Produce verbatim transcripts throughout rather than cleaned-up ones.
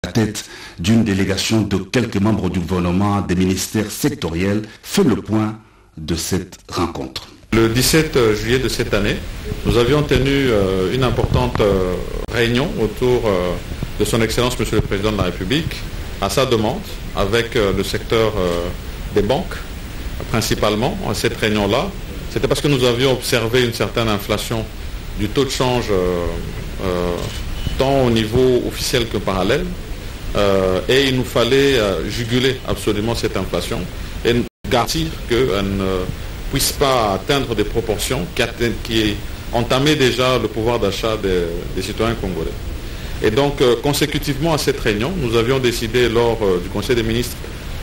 tête d'une délégation de quelques membres du gouvernement des ministères sectoriels, fait le point de cette rencontre. Le dix-sept juillet de cette année, nous avions tenu euh, une importante euh, réunion autour euh, de son Excellence Monsieur le Président de la République, à sa demande, avec euh, le secteur euh, des banques, principalement, à cette réunion-là. C'était parce que nous avions observé une certaine inflation du taux de change, euh, euh, tant au niveau officiel que parallèle, euh, et il nous fallait euh, juguler absolument cette inflation et garantir qu'elle ne puisse pas atteindre des proportions qui, qui entamaient déjà le pouvoir d'achat des, des citoyens congolais. Et donc, euh, consécutivement à cette réunion, nous avions décidé lors euh, du Conseil des ministres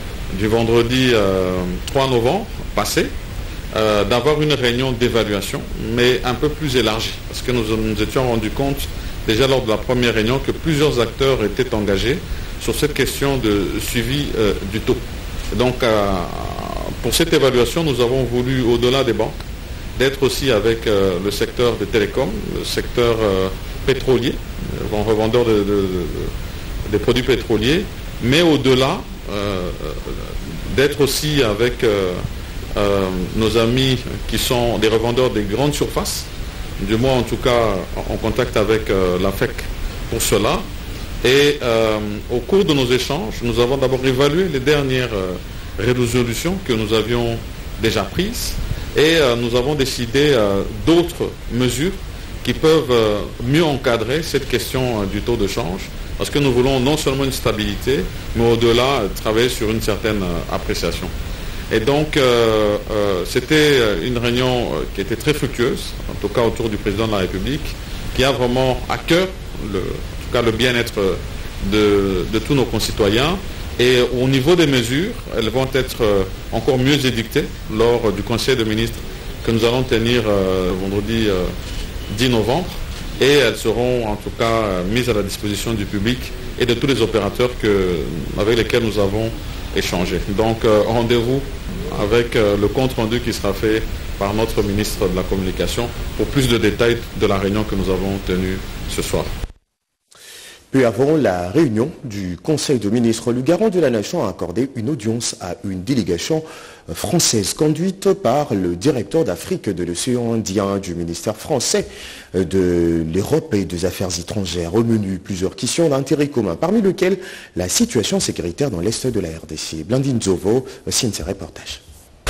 du vendredi euh, trois novembre passé, euh, d'avoir une réunion d'évaluation, mais un peu plus élargie, parce que nous nous étions rendus compte déjà lors de la première réunion que plusieurs acteurs étaient engagés sur cette question de suivi euh, du taux. Donc, euh, pour cette évaluation, nous avons voulu, au-delà des banques, d'être aussi avec euh, le secteur des télécoms, le secteur euh, pétrolier, euh, revendeur de, de, de, des produits pétroliers, mais au-delà, euh, d'être aussi avec euh, euh, nos amis qui sont des revendeurs des grandes surfaces, du moins en tout cas en contact avec euh, la F E C pour cela. Et euh, au cours de nos échanges, nous avons d'abord évalué les dernières euh, résolutions que nous avions déjà prises et euh, nous avons décidé euh, d'autres mesures qui peuvent euh, mieux encadrer cette question euh, du taux de change, parce que nous voulons non seulement une stabilité, mais au-delà euh, travailler sur une certaine euh, appréciation. Et donc euh, euh, c'était une réunion euh, qui était très fructueuse, en tout cas autour du président de la République, qui a vraiment à cœur le, en tout cas le bien-être de, de tous nos concitoyens. Et au niveau des mesures, elles vont être encore mieux édictées lors du Conseil des ministres que nous allons tenir euh, vendredi euh, dix novembre. Et elles seront en tout cas euh, mises à la disposition du public et de tous les opérateurs que, avec lesquels nous avons échangé. Donc euh, rendez-vous avec euh, le compte rendu qui sera fait par notre ministre de la Communication pour plus de détails de la réunion que nous avons tenue ce soir. Peu avant la réunion du Conseil de ministres, le garant de la nation a accordé une audience à une délégation française conduite par le directeur d'Afrique de l'océan Indien du ministère français de l'Europe et des Affaires étrangères. Au menu, plusieurs questions d'intérêt commun, parmi lesquelles la situation sécuritaire dans l'Est de la R D C. Blandine Zovo signe ses reportages.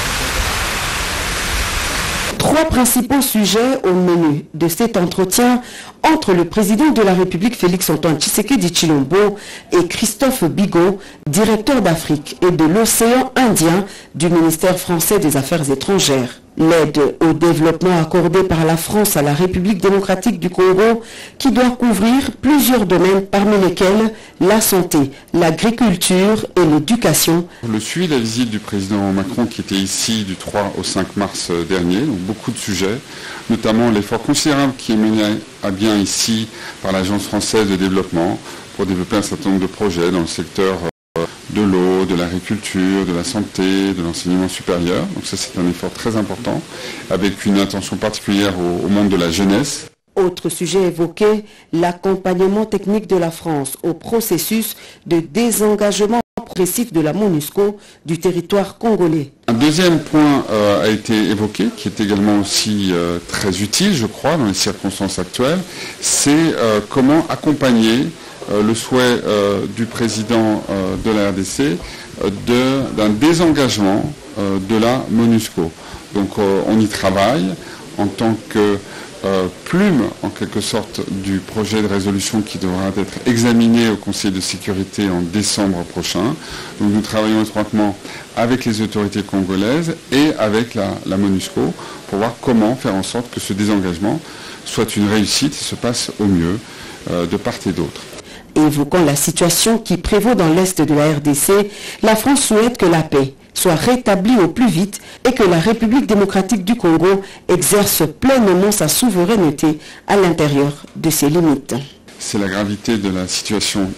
Trois principaux sujets au menu de cet entretien entre le président de la République Félix-Antoine Tshisekedi Tshilombo et Christophe Bigot, directeur d'Afrique et de l'océan Indien du ministère français des Affaires étrangères. L'aide au développement accordée par la France à la République démocratique du Congo qui doit couvrir plusieurs domaines parmi lesquels la santé, l'agriculture et l'éducation. Le suivi de la visite du président Macron qui était ici du trois au cinq mars dernier, donc beaucoup de sujets, notamment l'effort considérable qui est mené à bien ici par l'Agence française de développement pour développer un certain nombre de projets dans le secteur de l'eau, de l'agriculture, de la santé, de l'enseignement supérieur. Donc ça, c'est un effort très important, avec une attention particulière au, au monde de la jeunesse. Autre sujet évoqué, l'accompagnement technique de la France au processus de désengagement progressif de la MONUSCO du territoire congolais. Un deuxième point euh, a été évoqué, qui est également aussi euh, très utile, je crois, dans les circonstances actuelles, c'est euh, comment accompagner Euh, le souhait euh, du président euh, de la R D C euh, de, d'un désengagement euh, de la MONUSCO. Donc euh, on y travaille en tant que euh, plume, en quelque sorte, du projet de résolution qui devra être examiné au Conseil de sécurité en décembre prochain. Donc nous travaillons étroitement avec les autorités congolaises et avec la, la MONUSCO pour voir comment faire en sorte que ce désengagement soit une réussite et se passe au mieux euh, de part et d'autre. Évoquant la situation qui prévaut dans l'Est de la R D C, la France souhaite que la paix soit rétablie au plus vite et que la République démocratique du Congo exerce pleinement sa souveraineté à l'intérieur de ses limites. C'est la gravité de la situation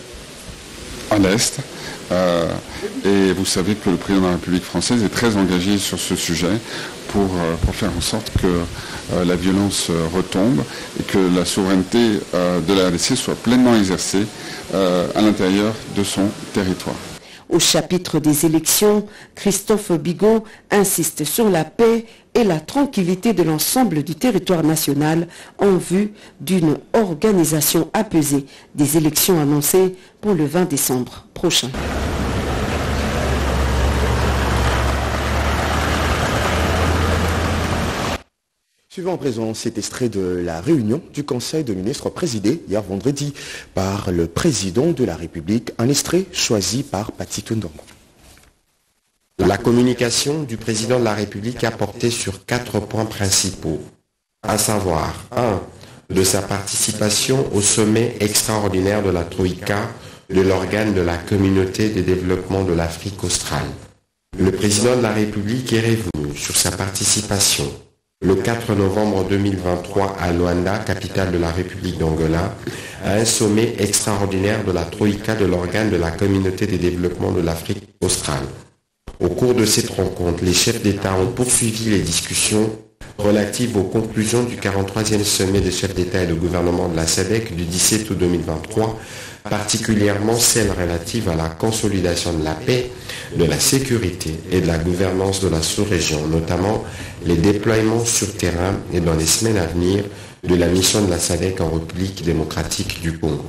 à l'Est. Euh, et vous savez que le président de la République française est très engagé sur ce sujet pour, euh, pour faire en sorte que euh, la violence euh, retombe et que la souveraineté euh, de la R D C soit pleinement exercée euh, à l'intérieur de son territoire. Au chapitre des élections, Christophe Bigot insiste sur la paix et la tranquillité de l'ensemble du territoire national en vue d'une organisation apaisée des élections annoncées pour le vingt décembre prochain. Suivant à présent cet extrait de la réunion du Conseil de ministres présidé hier vendredi par le président de la République, un extrait choisi par Pati Tundongo. La communication du président de la République a porté sur quatre points principaux, à savoir un. De sa participation au sommet extraordinaire de la Troïka, de l'organe de la communauté de développement de l'Afrique australe. Le président de la République est revenu sur sa participation le quatre novembre deux mille vingt-trois à Luanda, capitale de la République d'Angola, à un sommet extraordinaire de la Troïka de l'organe de la communauté de développement de l'Afrique australe. Au cours de cette rencontre, les chefs d'État ont poursuivi les discussions relatives aux conclusions du quarante-troisième sommet des chefs d'État et de gouvernement de la S A D C du dix-sept août deux mille vingt-trois, particulièrement celles relatives à la consolidation de la paix, de la sécurité et de la gouvernance de la sous-région, notamment les déploiements sur terrain et dans les semaines à venir de la mission de la S A D C en République démocratique du Congo.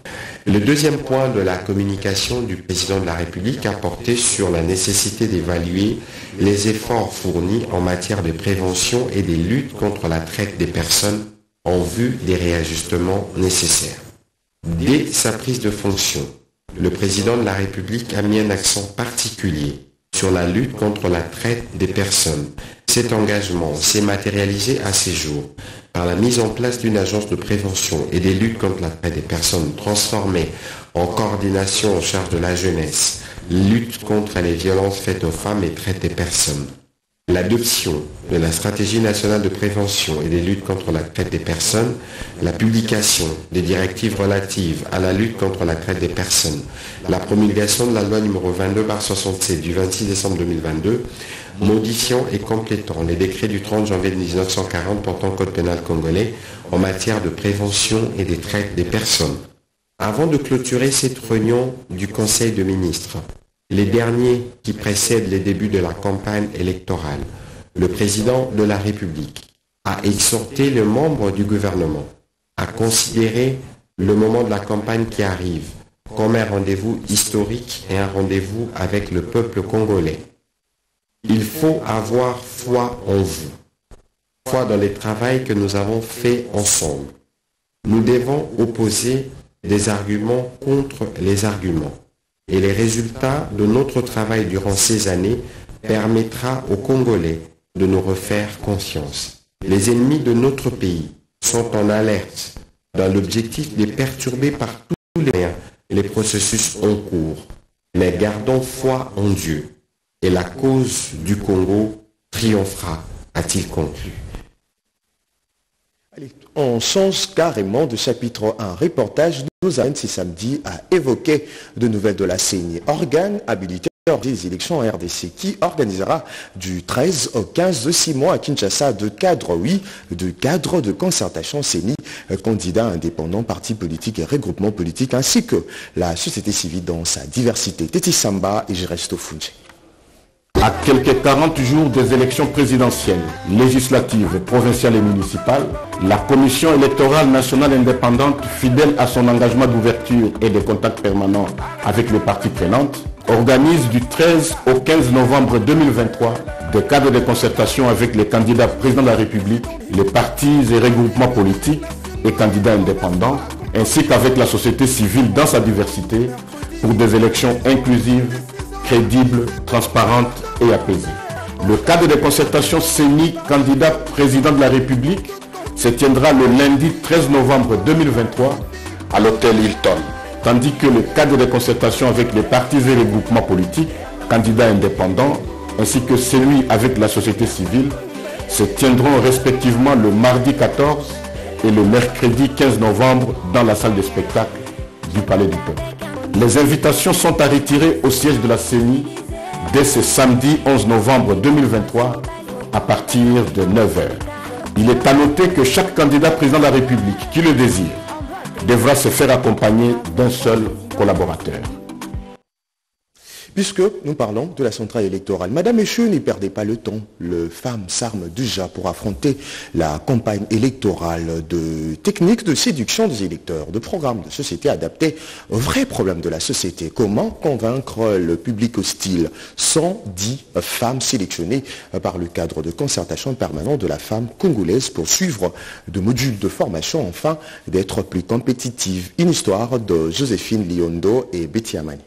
Le deuxième point de la communication du président de la République a porté sur la nécessité d'évaluer les efforts fournis en matière de prévention et des luttes contre la traite des personnes en vue des réajustements nécessaires. Dès sa prise de fonction, le président de la République a mis un accent particulier sur la lutte contre la traite des personnes. Cet engagement s'est matérialisé à ces jours par la mise en place d'une agence de prévention et des luttes contre la traite des personnes transformée en coordination en charge de la jeunesse, lutte contre les violences faites aux femmes et traite des personnes. L'adoption de la stratégie nationale de prévention et des luttes contre la traite des personnes, la publication des directives relatives à la lutte contre la traite des personnes, la promulgation de la loi numéro vingt-deux barre soixante-sept du vingt-six décembre deux mille vingt-deux, modifiant et complétant les décrets du trente janvier mille neuf cent quarante portant code pénal congolais en matière de prévention et des traites des personnes. Avant de clôturer cette réunion du Conseil de ministres, les derniers qui précèdent les débuts de la campagne électorale, le président de la République a exhorté les membres du gouvernement à considérer le moment de la campagne qui arrive comme un rendez-vous historique et un rendez-vous avec le peuple congolais. Il faut avoir foi en vous, foi dans le travail que nous avons fait ensemble. Nous devons opposer des arguments contre les arguments. Et les résultats de notre travail durant ces années permettra aux Congolais de nous refaire confiance. Les ennemis de notre pays sont en alerte dans l'objectif de perturber par tous les moyens les processus en cours. Mais gardons foi en Dieu et la cause du Congo triomphera, a-t-il conclu. Allez, on change carrément de chapitre un. Reportage nous amène ce samedi à évoquer de nouvelles de la C E N I, organe habilité des élections en R D C, qui organisera du treize au quinze de six mois à Kinshasa de cadres, oui, de cadres de concertation C E N I, candidats indépendants, partis politiques et regroupements politiques, ainsi que la société civile dans sa diversité. Teti Samba et Geresto Funche. À quelques quarante jours des élections présidentielles, législatives, provinciales et municipales, la Commission électorale nationale indépendante, fidèle à son engagement d'ouverture et de contact permanent avec les parties prenantes, organise du treize au quinze novembre deux mille vingt-trois des cadres de concertation avec les candidats présidents de la République, les partis et regroupements politiques et candidats indépendants, ainsi qu'avec la société civile dans sa diversité, pour des élections inclusives, crédible, transparente et apaisée. Le cadre de concertation C E N I candidat président de la République se tiendra le lundi treize novembre deux mille vingt-trois à l'hôtel Hilton, tandis que le cadre de concertation avec les partis et les groupements politiques, candidats indépendants, ainsi que celui avec la société civile, se tiendront respectivement le mardi quatorze et le mercredi quinze novembre dans la salle de spectacle du Palais du Peuple. Les invitations sont à retirer au siège de la C E N I dès ce samedi onze novembre deux mille vingt-trois à partir de neuf heures. Il est à noter que chaque candidat président de la République qui le désire devra se faire accompagner d'un seul collaborateur. Puisque nous parlons de la centrale électorale, Madame Echeux, n'y perdez pas le temps. Les femmes s'arment déjà pour affronter la campagne électorale de techniques de séduction des électeurs, de programmes de société adaptés aux vrais problèmes de la société. Comment convaincre le public hostile? cent dix femmes sélectionnées par le cadre de concertation permanente de la femme congolaise pour suivre de modules de formation afin d'être plus compétitives. Une histoire de Joséphine Liondo et Betty Amani.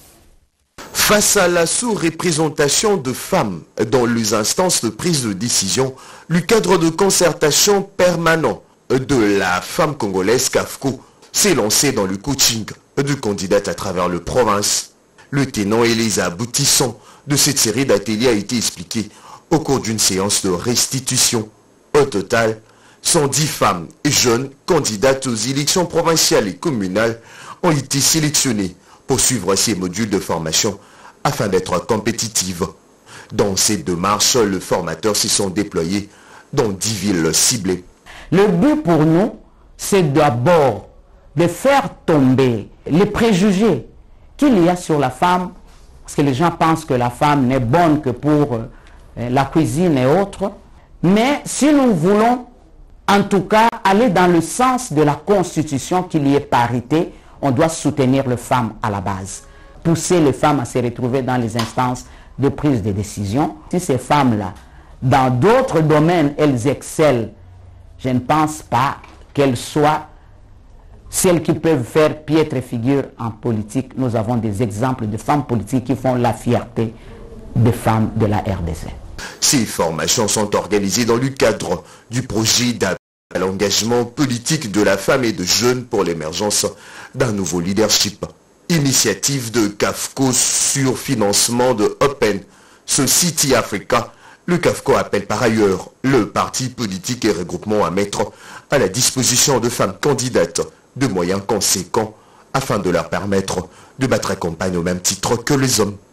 Face à la sous-représentation de femmes dans les instances de prise de décision, le cadre de concertation permanent de la femme congolaise CAFCO s'est lancé dans le coaching de candidates à travers le province. Le tenant et les aboutissants de cette série d'ateliers a été expliqué au cours d'une séance de restitution. Au total, cent dix femmes et jeunes candidates aux élections provinciales et communales ont été sélectionnées pour suivre ces modules de formation afin d'être compétitives. Dans cette démarche, les formateurs s'y sont déployés dans dix villes ciblées. Le but pour nous, c'est d'abord de faire tomber les préjugés qu'il y a sur la femme, parce que les gens pensent que la femme n'est bonne que pour euh, la cuisine et autres. Mais si nous voulons, en tout cas, aller dans le sens de la Constitution, qu'il y ait parité, on doit soutenir les femmes à la base. Pousser les femmes à se retrouver dans les instances de prise de décision. Si ces femmes-là, dans d'autres domaines, elles excellent, je ne pense pas qu'elles soient celles qui peuvent faire piètre figure en politique. Nous avons des exemples de femmes politiques qui font la fierté des femmes de la R D C. Ces formations sont organisées dans le cadre du projet d'appel à l'engagement politique de la femme et de jeunes pour l'émergence d'un nouveau leadership. Initiative de CAFCO sur financement de Open Society Africa. Le CAFCO appelle par ailleurs le parti politique et regroupement à mettre à la disposition de femmes candidates de moyens conséquents afin de leur permettre de battre campagne au même titre que les hommes.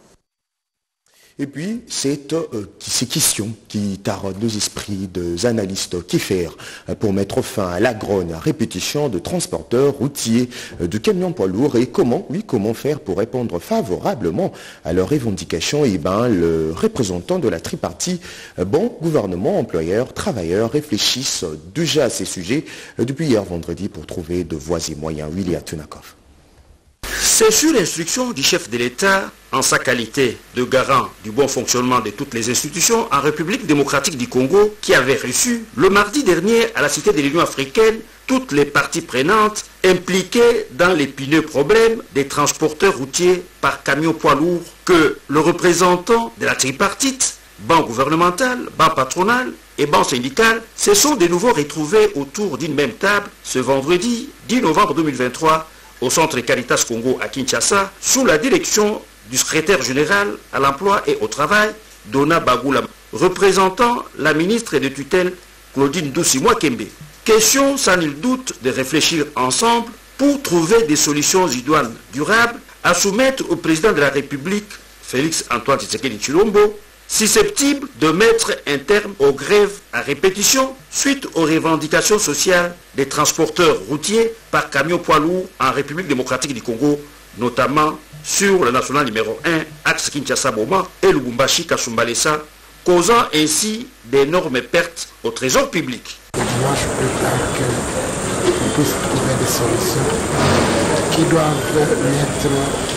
Et puis, c'est euh, ces questions qui taraudent les esprits des analystes qui faire pour mettre fin à la grogne à répétition de transporteurs routiers, de camions poids lourds et comment, oui, comment faire pour répondre favorablement à leurs revendications. Et ben, le représentant de la tripartie, bon, gouvernement, employeurs, travailleurs, réfléchissent déjà à ces sujets depuis hier vendredi pour trouver de voies et moyens. William Tunakov. C'est sur l'instruction du chef de l'État, en sa qualité de garant du bon fonctionnement de toutes les institutions en République démocratique du Congo, qui avait reçu le mardi dernier à la Cité de l'Union africaine toutes les parties prenantes impliquées dans l'épineux problème des transporteurs routiers par camion poids lourd, que le représentant de la tripartite, banc gouvernemental, banc patronal et banc syndical, se sont de nouveau retrouvés autour d'une même table ce vendredi dix novembre deux mille vingt-trois au centre Caritas Congo à Kinshasa, sous la direction du secrétaire général à l'emploi et au travail, Dona Bagula, représentant la ministre de tutelle Claudine Doussi Mwakembe. Question sans nul doute de réfléchir ensemble pour trouver des solutions idoines durables à soumettre au président de la République, Félix Antoine Tshisekedi Tshilombo, susceptible de mettre un terme aux grèves à répétition suite aux revendications sociales des transporteurs routiers par camion poids lourd en République démocratique du Congo, notamment sur le national numéro un, axe Kinshasa-Boma et Lubumbashi Kasumbalesa, causant ainsi d'énormes pertes au trésor public. Moi, je préfère qu'on puisse trouver des solutions qui doivent être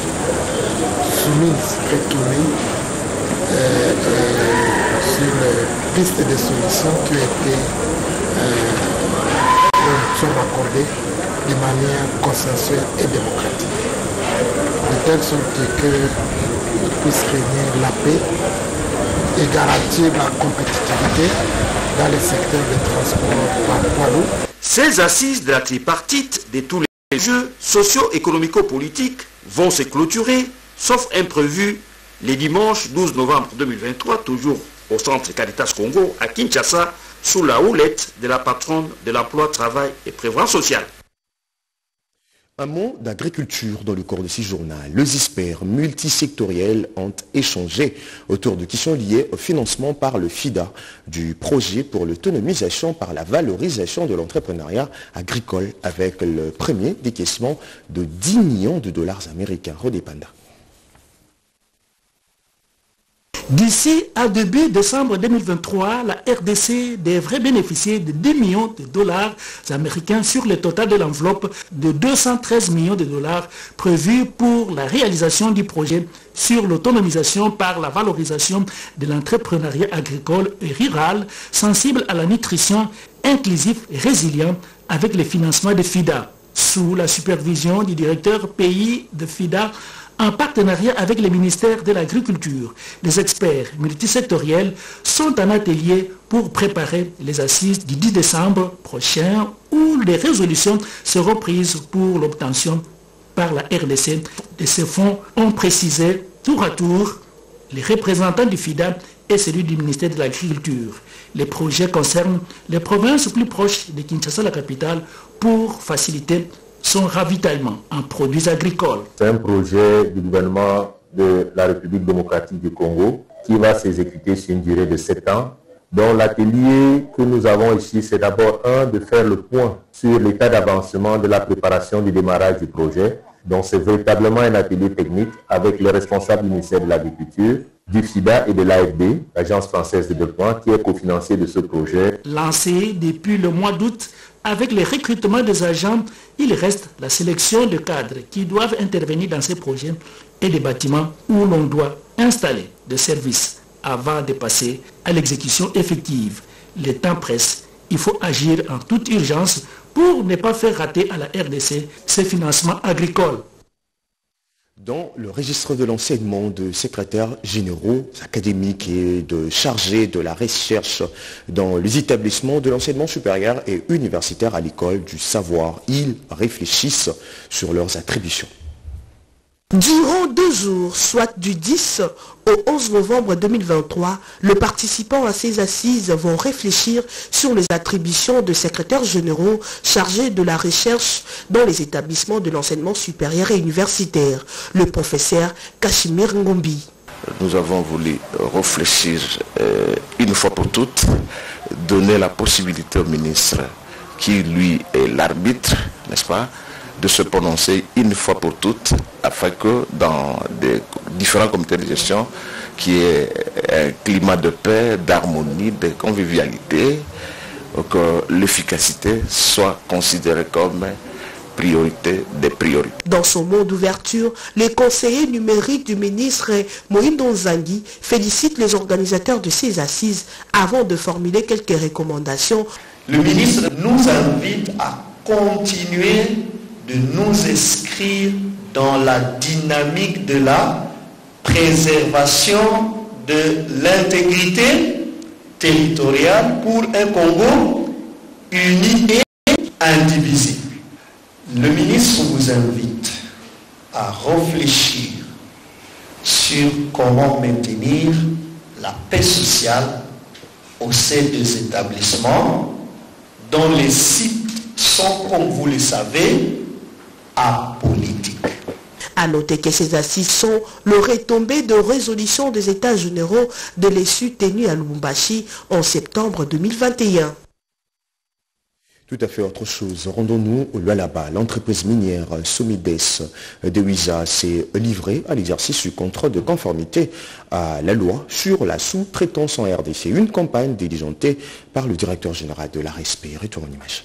soumises, retournées Euh, euh, sur les pistes de solutions qui ont été euh, sont accordées de manière consensuelle et démocratique, de telle sorte qu'il puisse régner la paix et garantir la compétitivité dans les secteurs de transport par poids lourd. Ces assises de la tripartite de tous les jeux socio-économico-politiques vont se clôturer, sauf imprévu, les dimanches douze novembre deux mille vingt-trois, toujours au centre Caritas Congo à Kinshasa, sous la houlette de la patronne de l'emploi, travail et prévoyance sociale. Un mot d'agriculture dans le cours de ce journal. Les experts multisectoriels ont échangé autour de questions liées au financement par le FIDA du projet pour l'autonomisation par la valorisation de l'entrepreneuriat agricole avec le premier décaissement de dix millions de dollars américains. Rodé Panda. D'ici à début décembre deux mille vingt-trois, la R D C devrait bénéficier de dix millions de dollars américains sur le total de l'enveloppe de deux cent treize millions de dollars prévus pour la réalisation du projet sur l'autonomisation par la valorisation de l'entrepreneuriat agricole et rural sensible à la nutrition inclusif et résilient avec le financement de FIDA. Sous la supervision du directeur pays de FIDA, en partenariat avec le ministère de l'Agriculture, les experts multisectoriels sont en atelier pour préparer les assises du dix décembre prochain où les résolutions seront prises pour l'obtention par la R D C de ces fonds, ont précisé tour à tour les représentants du FIDA et celui du ministère de l'Agriculture. Les projets concernent les provinces plus proches de Kinshasa, la capitale, pour faciliter son ravitaillement en produits agricoles. C'est un projet du gouvernement de la République démocratique du Congo qui va s'exécuter sur une durée de sept ans. Donc l'atelier que nous avons ici, c'est d'abord un, de faire le point sur l'état d'avancement de la préparation du démarrage du projet. Donc c'est véritablement un atelier technique avec les responsables du ministère de l'Agriculture, du FIDA et de l'A F D, l'Agence française de développement, qui est cofinancier de ce projet. Lancé depuis le mois d'août, avec le recrutement des agents, il reste la sélection de cadres qui doivent intervenir dans ces projets et des bâtiments où l'on doit installer des services avant de passer à l'exécution effective. Le temps presse, il faut agir en toute urgence pour ne pas faire rater à la R D C ses financements agricoles. Dans le registre de l'enseignement de secrétaires généraux académiques et de chargés de la recherche dans les établissements de l'enseignement supérieur et universitaire à l'école du savoir, ils réfléchissent sur leurs attributions. Durant deux jours, soit du dix au onze novembre deux mille vingt-trois, les participants à ces assises vont réfléchir sur les attributions de secrétaires généraux chargés de la recherche dans les établissements de l'enseignement supérieur et universitaire, le professeur Kashimir Ngombi. Nous avons voulu réfléchir euh, une fois pour toutes, donner la possibilité au ministre, qui lui est l'arbitre, n'est-ce pas, de se prononcer une fois pour toutes, afin que dans des différents comités de gestion, qui est un climat de paix, d'harmonie, de convivialité, que l'efficacité soit considérée comme priorité des priorités. Dans son mot d'ouverture, les conseillers numériques du ministre Mohindo Nzangi félicitent les organisateurs de ces assises avant de formuler quelques recommandations. Le ministre nous invite à continuer de nous inscrire dans la dynamique de la préservation de l'intégrité territoriale pour un Congo uni et indivisible. Le ministre vous invite à réfléchir sur comment maintenir la paix sociale au sein des établissements dont les sites sont, comme vous le savez, apolitiques. À noter que ces assises sont le retombé de résolution des États généraux de l'E S U tenus à Lubumbashi en septembre deux mille vingt et un. Tout à fait autre chose. Rendons-nous au Lualaba. L'entreprise minière Somides de Huiza s'est livrée à l'exercice du contrat de conformité à la loi sur la sous-traitance en R D C. Une campagne diligentée par le directeur général de l'A R E S P. Retour en image.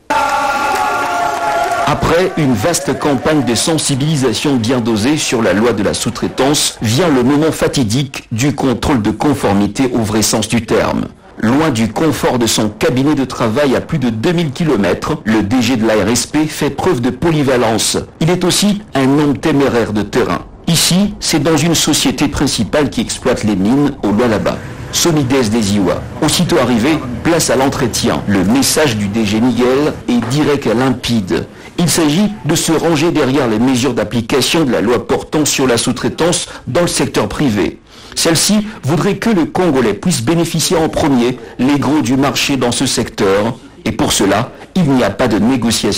Après une vaste campagne de sensibilisation bien dosée sur la loi de la sous-traitance, vient le moment fatidique du contrôle de conformité au vrai sens du terme. Loin du confort de son cabinet de travail à plus de deux mille kilomètres, le D G de l'A R E S P fait preuve de polyvalence. Il est aussi un homme téméraire de terrain. Ici, c'est dans une société principale qui exploite les mines au Lualaba. Somides des Iwa. Aussitôt arrivé, place à l'entretien. Le message du D G Miguel est direct et limpide. Il s'agit de se ranger derrière les mesures d'application de la loi portant sur la sous-traitance dans le secteur privé. Celle-ci voudrait que le Congolais puisse bénéficier en premier les gros du marché dans ce secteur. Et pour cela, il n'y a pas de négociation.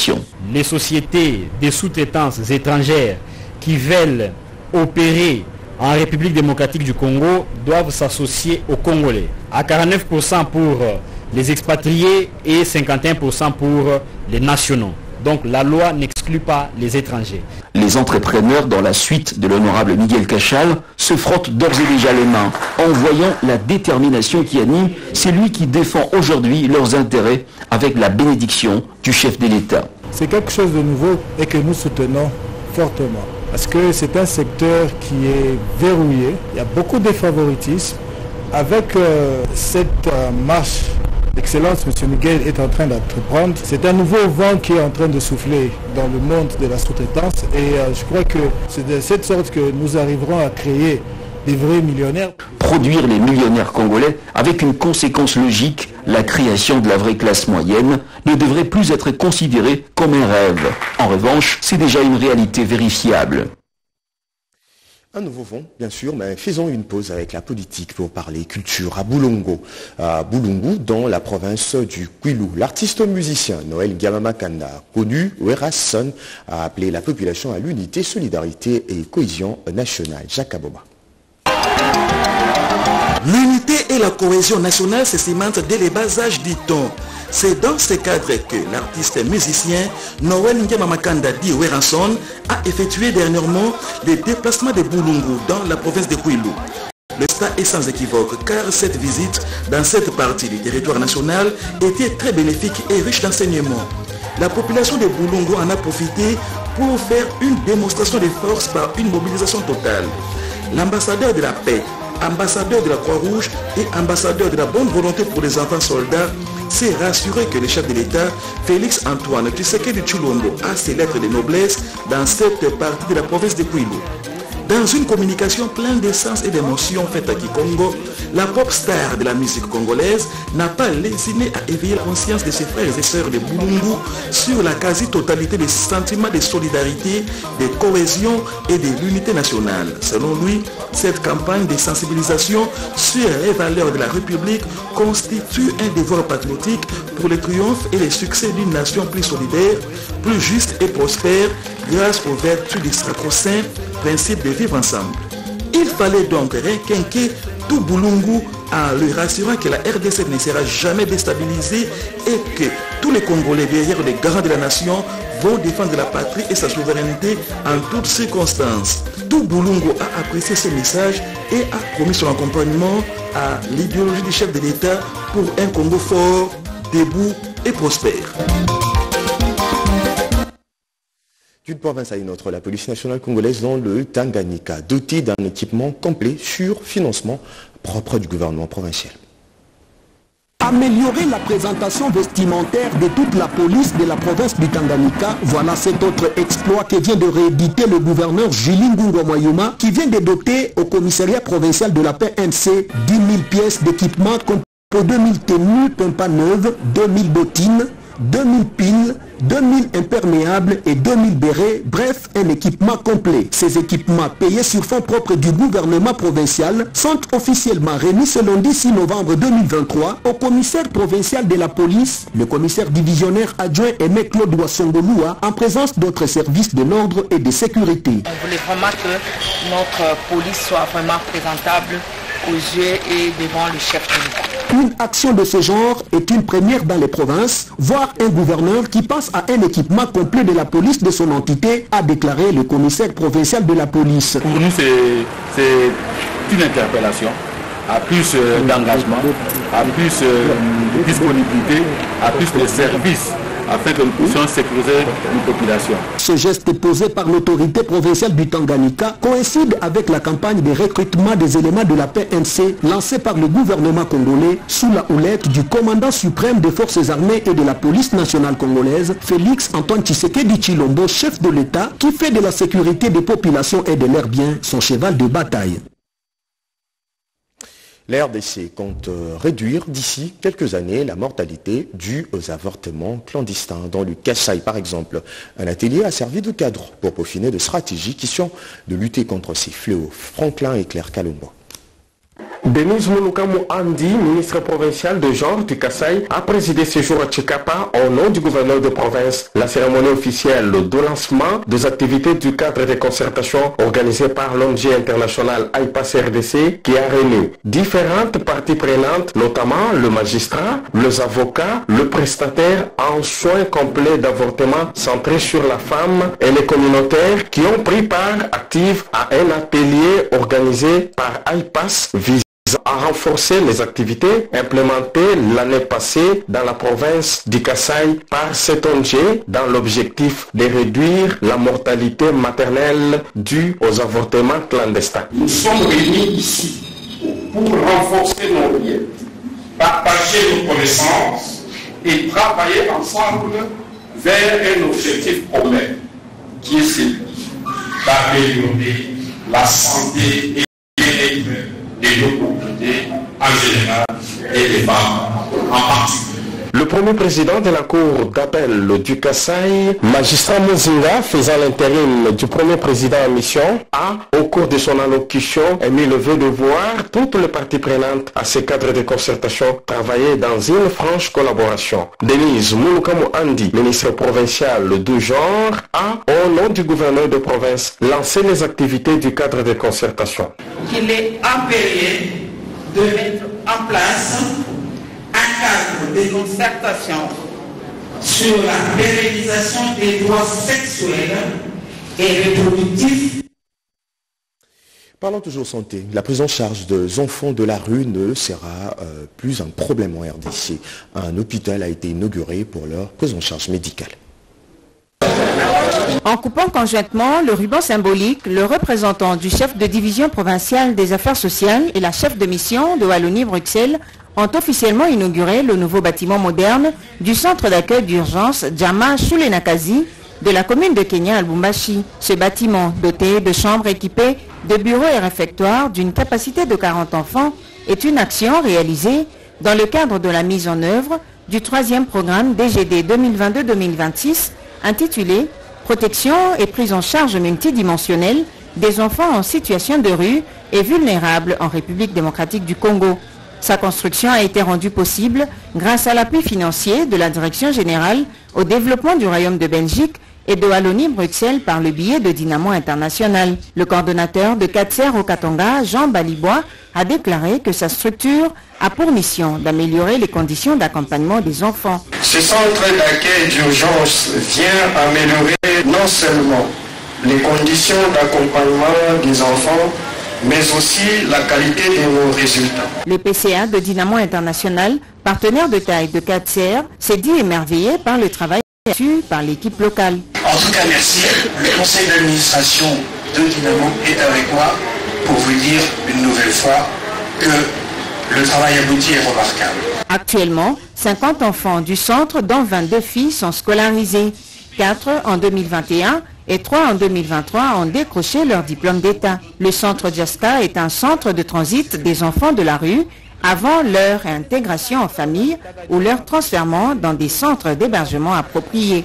les sociétés de sous-traitance étrangères qui veulent opérer en République démocratique du Congo doivent s'associer aux Congolais. À quarante-neuf pour cent pour les expatriés et cinquante et un pour cent pour les nationaux. Donc la loi n'exclut pas les étrangers. Les entrepreneurs, dans la suite de l'honorable Miguel Cachal, se frottent d'ores et déjà les mains en voyant la détermination qui anime celui qui défend aujourd'hui leurs intérêts avec la bénédiction du chef de l'État. C'est quelque chose de nouveau et que nous soutenons fortement. Parce que c'est un secteur qui est verrouillé, il y a beaucoup de favoritisme. Avec euh, cette euh, marche d'excellence que M. Miguel est en train d'entreprendre, c'est un nouveau vent qui est en train de souffler dans le monde de la sous-traitance et euh, je crois que c'est de cette sorte que nous arriverons à créer des vrais millionnaires. Produire les millionnaires congolais avec une conséquence logique, la création de la vraie classe moyenne ne devrait plus être considérée comme un rêve. En revanche, c'est déjà une réalité vérifiable. Un nouveau vent, bien sûr, mais faisons une pause avec la politique pour parler culture à Boulongo. À Boulungu, dans la province du Kwilu. L'artiste musicien Noël Gamamakanda, connu Werason, a appelé la population à l'unité, solidarité et cohésion nationale. Jacques Aboba. L'unité et la cohésion nationale se cimentent dès les bas âges du temps. C'est dans ce cadre que l'artiste musicien Noël Ngemamakanda dit Werason a effectué dernièrement le déplacement de Boulungu dans la province de Kwilu. Le stade est sans équivoque car cette visite dans cette partie du territoire national était très bénéfique et riche d'enseignements. La population de Boulungu en a profité pour faire une démonstration de force par une mobilisation totale. L'ambassadeur de la paix, ambassadeur de la Croix-Rouge et ambassadeur de la bonne volonté pour les enfants soldats s'est rassuré que le chef de l'État, Félix Antoine Tshisekedi Tshilombo, a ses lettres de noblesse dans cette partie de la province de Kwilu. Dans une communication pleine d'essence et d'émotion faite à Kikongo, la pop star de la musique congolaise n'a pas lésiné à éveiller la conscience de ses frères et sœurs de Boulungu sur la quasi-totalité des sentiments de solidarité, de cohésion et de l'unité nationale. Selon lui, cette campagne de sensibilisation sur les valeurs de la République constitue un devoir patriotique pour le triomphe et le succès d'une nation plus solidaire, plus juste et prospère grâce aux vertus du sacro-saint principe de vivre ensemble. Il fallait donc requinquer tout Boulungu en lui rassurant que la R D C ne sera jamais déstabilisée et que tous les Congolais derrière les garants de la nation vont défendre la patrie et sa souveraineté en toutes circonstances. Tout Boulungu a apprécié ce message et a promis son accompagnement à l'idéologie du chef de l'État pour un Congo fort, debout et prospère. D'une province à une autre, la police nationale congolaise dans le Tanganyika, dotée d'un équipement complet sur financement propre du gouvernement provincial. Améliorer la présentation vestimentaire de toute la police de la province du Tanganyika, voilà cet autre exploit que vient de rééditer le gouverneur Julie Ngungo Mayuma, qui vient de doter au commissariat provincial de la P N C dix mille pièces d'équipement pour deux mille tenues, pimpas neuves, deux mille bottines, deux mille piles, deux mille imperméables et deux mille bérets, bref, un équipement complet. Ces équipements payés sur fonds propres du gouvernement provincial sont officiellement remis ce lundi six novembre deux mille vingt-trois au commissaire provincial de la police, le commissaire divisionnaire adjoint Aimé Claude Wassongoloa, en présence d'autres services de l'ordre et de sécurité. On voulait vraiment que notre police soit vraiment présentable aux yeux et devant le chef de l'État. Une action de ce genre est une première dans les provinces, voire un gouverneur qui passe à un équipement complet de la police de son entité, a déclaré le commissaire provincial de la police. Pour nous, c'est une interpellation à plus euh, d'engagement, à plus euh, de disponibilité, à plus de services, afin que nous puissions sécuriser nos populations. Ce geste posé par l'autorité provinciale du Tanganyika coïncide avec la campagne de recrutement des éléments de la P N C lancée par le gouvernement congolais sous la houlette du commandant suprême des forces armées et de la police nationale congolaise, Félix Antoine Tshisekedi Tshilombo, chef de l'État, qui fait de la sécurité des populations et de leurs biens son cheval de bataille. La R D C compte réduire d'ici quelques années la mortalité due aux avortements clandestins. Dans le Kasaï, par exemple, un atelier a servi de cadre pour peaufiner de stratégies qui sont de lutter contre ces fléaux. Franklin et Claire Kalombo. Denise Mouloukamou Andi, ministre provincial de genre du Kasaï, a présidé ce jour à Tchekapa au nom du gouverneur de province. La cérémonie officielle de lancement des activités du cadre de concertation organisé par l'O N G international A I P A S R D C qui a réuni différentes parties prenantes, notamment le magistrat, les avocats, le prestataire en soins complets d'avortement centré sur la femme et les communautaires qui ont pris part active à un atelier organisé par A I P A S visant à renforcer les activités implémentées l'année passée dans la province du Kasaï par cette O N G dans l'objectif de réduire la mortalité maternelle due aux avortements clandestins. Nous sommes réunis ici pour renforcer nos liens, partager nos connaissances et travailler ensemble vers un objectif commun qui est celui d'améliorer la santé et le bien-être de nos communautés en général et des femmes en particulier. Le premier président de la cour d'appel du Kasaï, magistrat Muzinga, faisant l'intérim du premier président en mission, a, au cours de son allocution, émis le vœu de voir toutes les parties prenantes à ce cadre de concertation travailler dans une franche collaboration. Denise Mouloukamou Andi, ministre provincial du genre, a, au nom du gouverneur de province, lancé les activités du cadre de concertation. Il est impérieux de mettre en place un cadre de concertation sur la pérennisation des droits sexuels et reproductifs. Parlons toujours santé. La prise en charge des enfants de la rue ne sera euh, plus un problème en R D C. Un hôpital a été inauguré pour leur prise en charge médicale. En coupant conjointement le ruban symbolique, le représentant du chef de division provinciale des affaires sociales et la chef de mission de Wallonie-Bruxelles ont officiellement inauguré le nouveau bâtiment moderne du centre d'accueil d'urgence Djama Shulenakazi de la commune de Kenya à Lubumbashi. Ce bâtiment, doté de chambres équipées de bureaux et réfectoires d'une capacité de quarante enfants, est une action réalisée dans le cadre de la mise en œuvre du troisième programme D G D deux mille vingt-deux deux mille vingt-six intitulé « Protection et prise en charge multidimensionnelle des enfants en situation de rue et vulnérables en République démocratique du Congo ». Sa construction a été rendue possible grâce à l'appui financier de la Direction générale au développement du Royaume de Belgique et de Wallonie-Bruxelles par le biais de Dynamo International. Le coordonnateur de Katser au Katanga, Jean Balibois, a déclaré que sa structure a pour mission d'améliorer les conditions d'accompagnement des enfants. Ce centre d'accueil d'urgence vient améliorer non seulement les conditions d'accompagnement des enfants, mais aussi la qualité de nos résultats. Le P C A de Dynamo International, partenaire de taille de Katser, s'est dit émerveillé par le travail fait par l'équipe locale. En tout cas, merci. Le conseil d'administration de Dynamo est avec moi pour vous dire une nouvelle fois que le travail abouti est remarquable. Actuellement, cinquante enfants du centre, dont vingt-deux filles, sont scolarisés. quatre en deux mille vingt et un et trois en deux mille vingt-trois ont décroché leur diplôme d'État. Le centre Djaska est un centre de transit des enfants de la rue avant leur intégration en famille ou leur transfert dans des centres d'hébergement appropriés.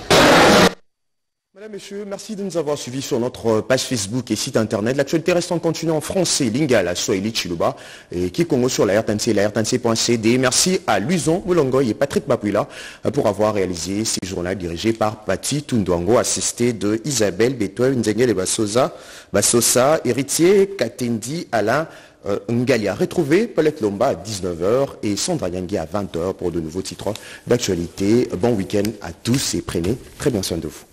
Mesdames, Messieurs, merci de nous avoir suivis sur notre page Facebook et site internet. L'actualité reste en continu en français, Lingala, Swahili, Chiluba et Kikongo sur la R T N C, la R T N C point C D. Merci à Luison Moulongoy et Patrick Mapuila pour avoir réalisé ces journaux dirigés par Pati Tundwango, assisté de Isabelle Betoy, Nzengele et Bassosa, Bassosa, héritier, Katendi, Alain, euh, Ngalia. Retrouvez Paulette Lomba à dix-neuf heures et Sandra Yangui à vingt heures pour de nouveaux titres d'actualité. Bon week-end à tous et prenez très bien soin de vous.